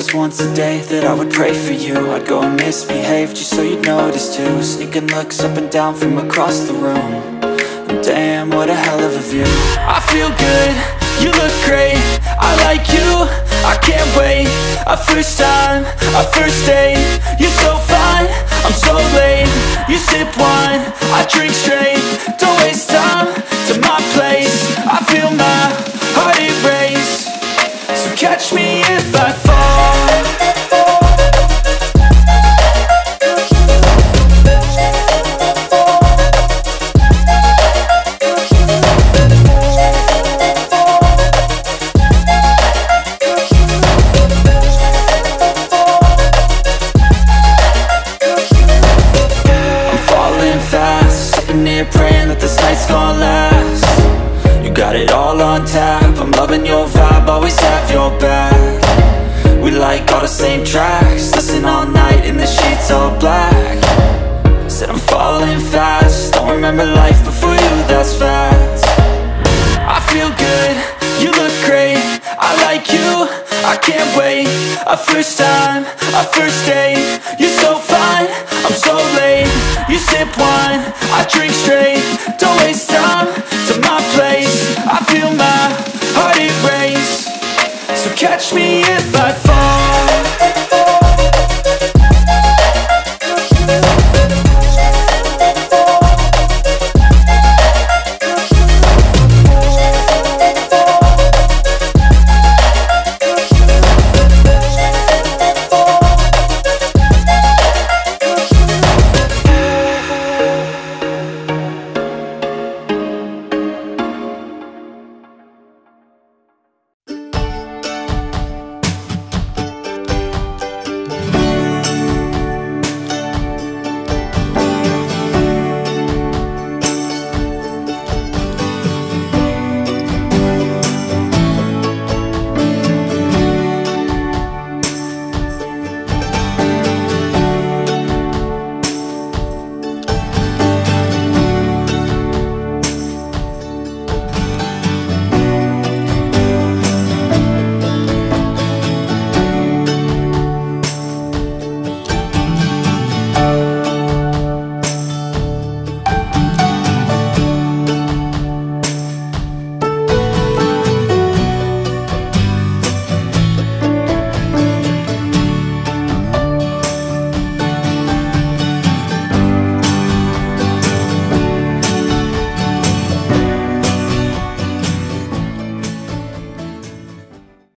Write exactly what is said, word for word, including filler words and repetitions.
just once a day that I would pray for you. I'd go and misbehave just so you'd notice too. Sneaking looks up and down from across the room. And damn, what a hell of a view. I feel good, you look great, I like you, I can't wait. A first time, a first date, you're so fine, I'm so late. You sip wine, I drink straight, don't waste time to my place. I feel my heart erase, so catch me if I fall. Praying that this night's gonna last. You got it all on tap, I'm loving your vibe, always have your back. We like all the same tracks, listen all night in the sheets all black. Said I'm falling fast, don't remember life before you, that's fact. I feel good, you look great, I like you, I can't wait. A first time, a first date, you're so fine, I'm so late. You sip wine, I drink straight, don't waste time to my place. I feel my heart erase, so catch me if I fall.